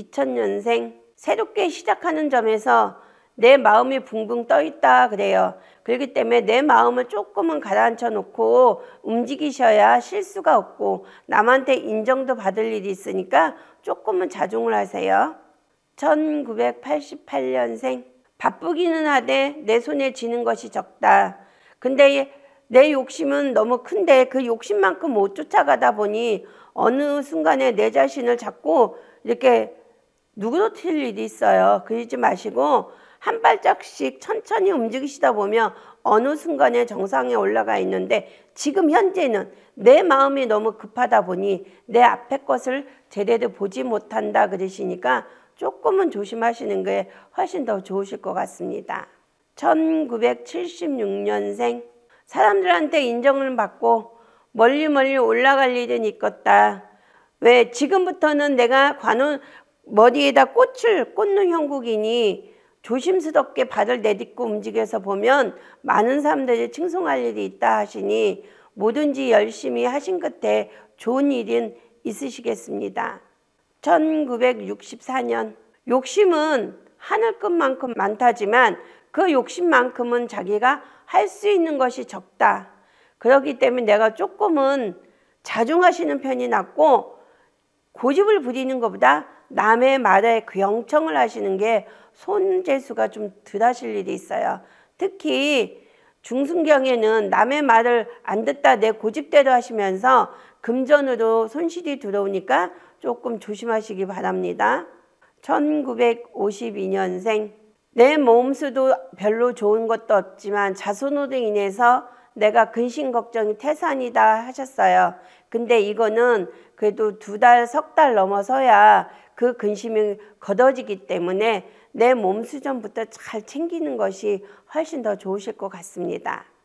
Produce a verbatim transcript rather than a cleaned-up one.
이천 년생, 새롭게 시작하는 점에서 내 마음이 붕붕 떠 있다 그래요. 그렇기 때문에 내 마음을 조금은 가라앉혀 놓고 움직이셔야 실수가 없고 남한테 인정도 받을 일이 있으니까 조금은 자중을 하세요. 천구백팔십팔 년생, 바쁘기는 하되 내 손에 쥐는 것이 적다. 근데 내 욕심은 너무 큰데 그 욕심만큼 못 쫓아가다 보니 어느 순간에 내 자신을 자꾸 이렇게 누그러뜨릴 일이 있어요. 그러지 마시고 한 발짝씩 천천히 움직이시다 보면 어느 순간에 정상에 올라가 있는데 지금 현재는 내 마음이 너무 급하다 보니 내 앞에 것을 제대로 보지 못한다 그러시니까 조금은 조심하시는 게 훨씬 더 좋으실 것 같습니다. 천구백칠십육 년생, 사람들한테 인정을 받고 멀리 멀리 올라갈 일은 있겠다. 왜 지금부터는 내가 관원 머리에다 꽃을 꽂는 형국이니 조심스럽게 발을 내딛고 움직여서 보면 많은 사람들이 칭송할 일이 있다 하시니 뭐든지 열심히 하신 끝에 좋은 일은 있으시겠습니다. 천구백육십사 년, 욕심은 하늘끝만큼 많다지만 그 욕심만큼은 자기가 할 수 있는 것이 적다. 그렇기 때문에 내가 조금은 자중하시는 편이 낫고 고집을 부리는 것보다 남의 말에 경청을 하시는 게 손재수가 좀 덜 하실 일이 있어요. 특히 중순경에는 남의 말을 안 듣다 내 고집대로 하시면서 금전으로 손실이 들어오니까 조금 조심하시기 바랍니다. 천구백오십이 년생, 내 몸수도 별로 좋은 것도 없지만 자손으로 인해서 내가 근심 걱정이 태산이다 하셨어요. 근데 이거는 그래도 두 달, 석 달 넘어서야 그 근심이 걷어지기 때문에 내 몸수전부터 잘 챙기는 것이 훨씬 더 좋으실 것 같습니다.